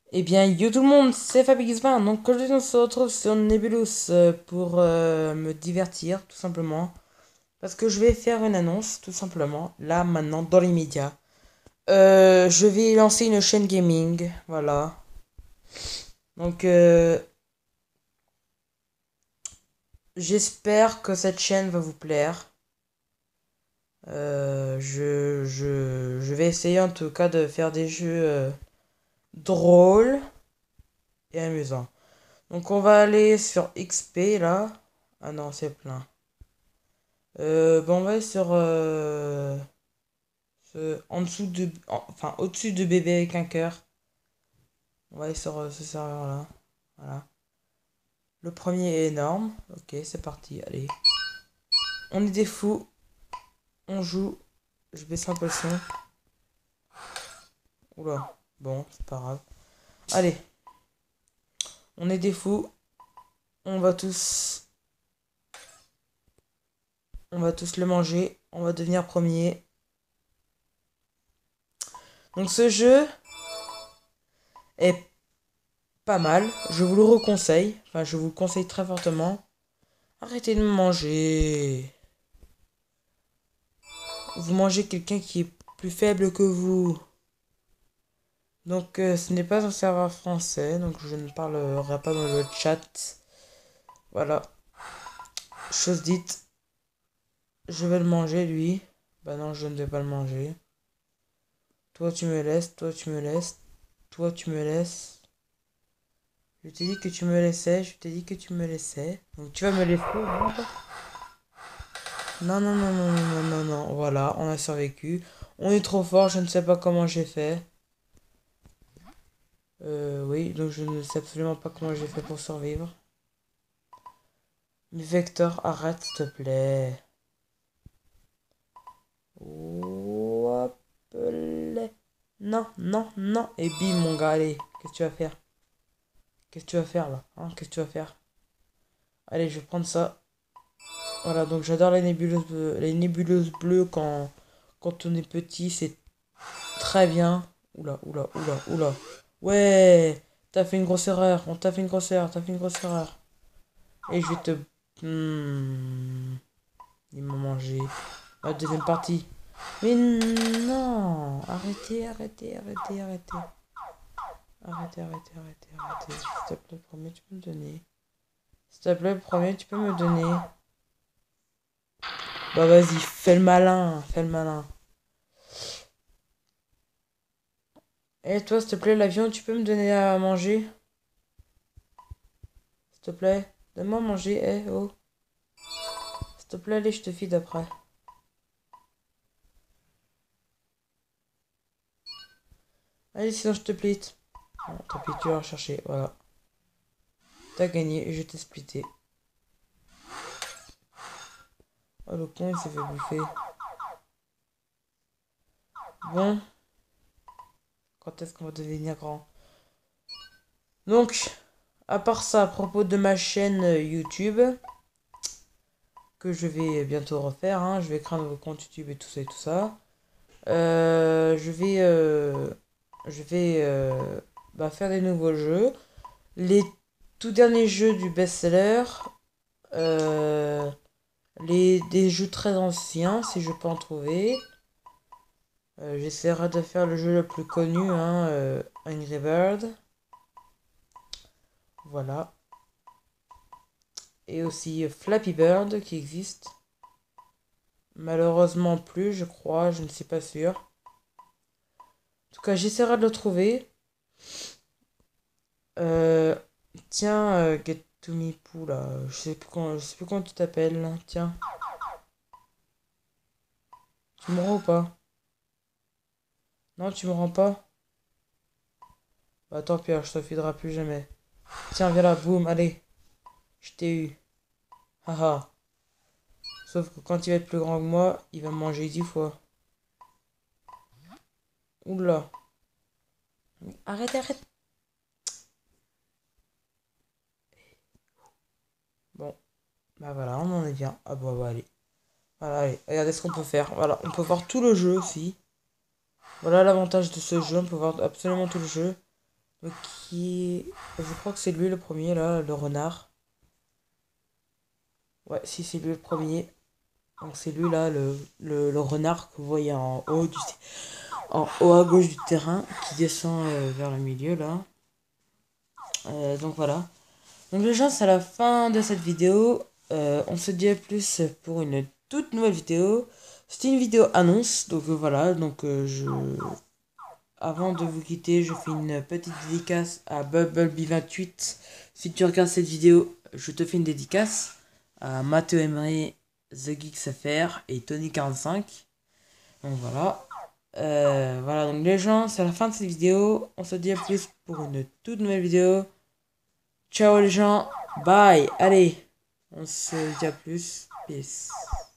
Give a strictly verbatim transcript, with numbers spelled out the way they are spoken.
Eh bien, yo tout le monde, c'est FabXvingt. Donc aujourd'hui, on se retrouve sur Nebulous euh, pour euh, me divertir, tout simplement. Parce que je vais faire une annonce, tout simplement, là, maintenant, dans l'immédiat. Euh, je vais lancer une chaîne gaming, voilà. Donc, euh, j'espère que cette chaîne va vous plaire. Euh, je, je, je vais essayer en tout cas de faire des jeux euh, drôles et amusants. Donc, on va aller sur X P, là. Ah non, c'est plein. Euh, bon, on va aller sur euh, ce- en dessous de, en- enfin au-dessus de bébé avec un cœur. On va aller sur euh, ce serveur-là. Voilà. Le premier est énorme. Ok, c'est parti. Allez. On est des fous. On joue. Je baisse un peu le son. Oula. Bon, c'est pas grave. Allez. On est des fous. On va tous, on va tous le manger. On va devenir premier. Donc ce jeu est pas mal. Je vous le reconseille. Enfin, je vous le conseille très fortement. Arrêtez de me manger. Vous mangez quelqu'un qui est plus faible que vous. Donc euh, ce n'est pas un serveur français, donc je ne parlerai pas dans le chat. Voilà. Chose dite, je vais le manger lui. Bah non, je ne vais pas le manger. Toi tu me laisses, toi tu me laisses, toi tu me laisses. Je t'ai dit que tu me laissais, je t'ai dit que tu me laissais. Donc tu vas me laisser, non? Non, non, non, non, non, non, non, non. Voilà, on a survécu. On est trop fort, je ne sais pas comment j'ai fait. Euh, oui, donc je ne sais absolument pas comment j'ai fait pour survivre. Mais Vector, arrête s'il te plaît. Hop là. Non, non, non. Et bim, mon gars, allez. Qu'est-ce que tu vas faire? Qu'est-ce que tu vas faire là? Hein, qu'est-ce que tu vas faire? Allez, je vais prendre ça. Voilà, donc j'adore les nébuleuses, bleues- les nébuleuses bleues quand, quand on est petit. C'est très bien. Oula, oula, oula, oula. Ouais, t'as fait une grosse erreur. On t'a fait une grosse erreur. T'as fait une grosse erreur. Et je vais te... Hmm, il m'a mangé. La deuxième partie. Mais non! Arrêtez, arrêtez, arrêtez, arrêtez. Arrêtez, arrêtez, arrêtez, arrêtez. S'il te plaît, premier, tu peux me donner. S'il te plaît, premier, tu peux me donner. Bah vas-y, fais le malin, fais le malin. Eh toi, s'il te plaît, l'avion, tu peux me donner à manger? S'il te plaît, donne-moi à manger, eh, oh. S'il te plaît, allez, je te file après. Allez, sinon je te plite. Non, tant pis, tu vas rechercher, voilà. T'as gagné, je t'ai splitté. Oh, le con, il s'est fait bouffer. Bon, quand est-ce qu'on va devenir grand? Donc, à part ça, à propos de ma chaîne euh, YouTube, que je vais bientôt refaire, hein, je vais créer un nouveau compte YouTube et tout ça et tout ça. Euh, je vais, euh, je vais euh, bah, faire des nouveaux jeux. Les tout derniers jeux du best-seller, euh, les, des jeux très anciens, si je peux en trouver. Euh, j'essaierai de faire le jeu le plus connu, hein, euh, Angry Bird. Voilà. Et aussi euh, Flappy Bird qui existe. Malheureusement plus, je crois, je ne suis pas sûr. En tout cas, j'essaierai de le trouver. Euh, tiens, euh, Get to Me Poo, là. Je sais plus comment, je sais plus comment tu t'appelles, là. Tiens, tu me rends ou pas? Non, tu me rends pas? Bah tant pis, alors, je te filerai plus jamais. Tiens, viens là, boum, allez. Je t'ai eu. Haha. Sauf que quand il va être plus grand que moi, il va me manger dix fois. Oula. Arrête, arrête. Bon, bah voilà, on en est bien. Ah bah, bah allez. Voilà, allez. Regardez ce qu'on peut faire. Voilà, on peut voir tout le jeu aussi. Voilà l'avantage de ce jeu, on peut voir absolument tout le jeu. Donc, qui... Je crois que c'est lui le premier, là, le renard. Ouais, si, c'est lui le premier. Donc, c'est lui, là, le, le, le renard que vous voyez en haut, du, en haut à gauche du terrain, qui descend euh, vers le milieu, là. Euh, donc, voilà. Donc, les gens, c'est la fin de cette vidéo. Euh, on se dit à plus pour une toute nouvelle vidéo. C'était une vidéo annonce, donc euh, voilà. Donc, euh, je... Avant de vous quitter, je fais une petite dédicace à Bubblebee vingt-huit. Si tu regardes cette vidéo, je te fais une dédicace à Mathieu Emery, The Geeks F R et Tony quarante-cinq. Donc voilà. Euh, voilà, donc les gens, c'est la fin de cette vidéo. On se dit à plus pour une toute nouvelle vidéo. Ciao les gens. Bye. Allez. On se dit à plus. Peace.